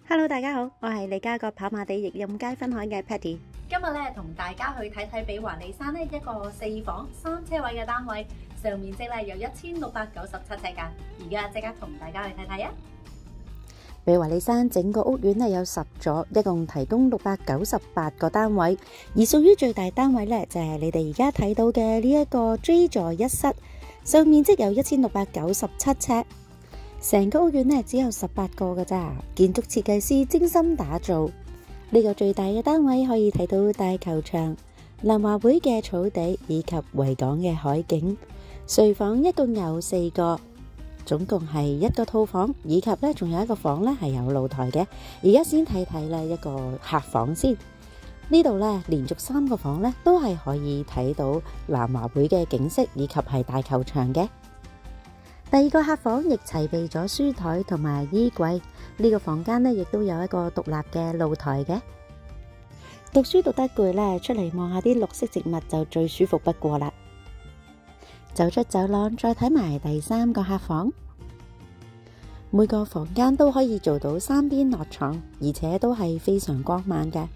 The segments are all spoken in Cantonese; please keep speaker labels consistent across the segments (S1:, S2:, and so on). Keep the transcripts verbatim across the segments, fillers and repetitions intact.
S1: Hello， 大家好，我係利嘉閣跑馬地逸蔭街分行嘅 Patty。
S2: 今日咧同大家去睇睇比華利山呢一個四房三車位嘅單位，上面積咧有一千六百九十七尺㗎。而家即刻同大家去睇睇啊！
S1: 比華利山整個屋苑咧有十座，一共提供六百九十八個單位，而屬於最大單位咧就係你哋而家睇到嘅呢一個 J 座一室，上面積有一千六百九十七尺。成個屋苑呢只有十八個㗎咋，建築設計師精心打造。呢個最大嘅單位可以睇到大球場、南華會嘅草地以及維港嘅海景。睡房一共有四個，總共係一個套房，以及呢仲有一個房呢係有露台嘅。而家先睇睇呢一個客房先。呢度呢連續三個房呢都係可以睇到南華會嘅景色以及係大球場嘅。第二個客房亦齊備咗書台同埋衣櫃，呢個房間呢亦都有一個獨立嘅露台嘅。讀書讀得攰呢，出嚟望下啲綠色植物就最舒服不過啦。走出走廊，再睇埋第三個客房，每個房間都可以做到三邊落床，而且都係非常光猛嘅。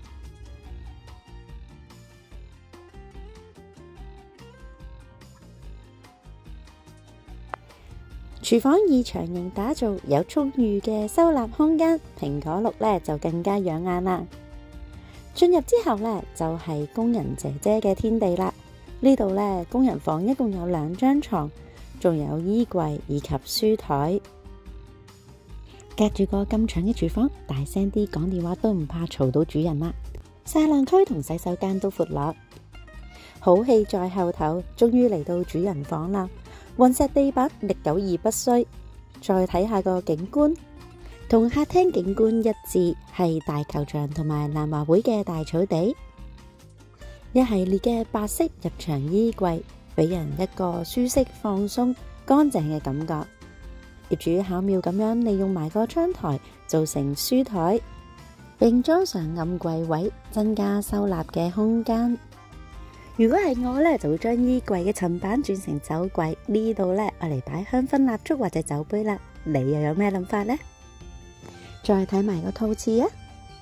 S1: 廚房以長形打造，有充裕嘅收納空間，蘋果綠呢就更加養眼啦。進入之後呢，就係工人姐姐嘅天地啦。呢度呢，工人房一共有兩張床，仲有衣櫃以及書台。隔住個咁長嘅廚房，大聲啲講電話都唔怕嘈到主人啦。曬晾區同洗手間都闊落，好戲在後頭，終於嚟到主人房啦。雲石地板歷久而不衰。再睇下個景觀，同客廳景觀一致，係大球場同埋南華會嘅大草地。一系列嘅白色入場衣櫃，俾人一個舒適放鬆乾淨嘅感覺。業主巧妙咁樣利用埋個窗台做成書台，並裝上暗櫃位，增加收納嘅空間。如果係我呢，就會將衣櫃嘅層板轉成酒櫃，呢度呢，我嚟擺香薰蠟燭或者酒杯啦。你又有咩諗法呢？再睇埋個套廁啊，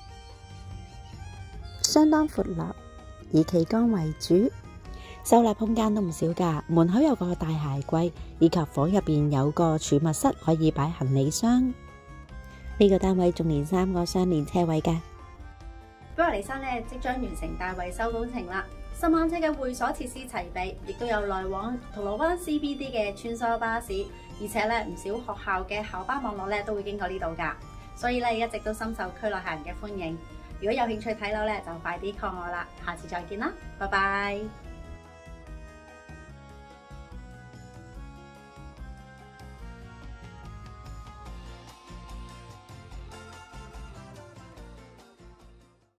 S1: 相當闊落，以企缸為主，收納空間都唔少噶。門口有個大鞋櫃，以及房入邊有個儲物室可以擺行李箱。呢個單位仲連三個雙連車位噶。
S2: 比華利山呢即將完成大維修工程啦。十萬尺嘅會所設施齊備，亦都有來往銅鑼灣 C B D 嘅穿梭巴士，而且咧唔少學校嘅校巴網絡咧都會經過呢度㗎，所以咧一直都深受區內客人嘅歡迎。如果有興趣睇樓咧，就快啲 call 我啦，下次再見啦，拜拜。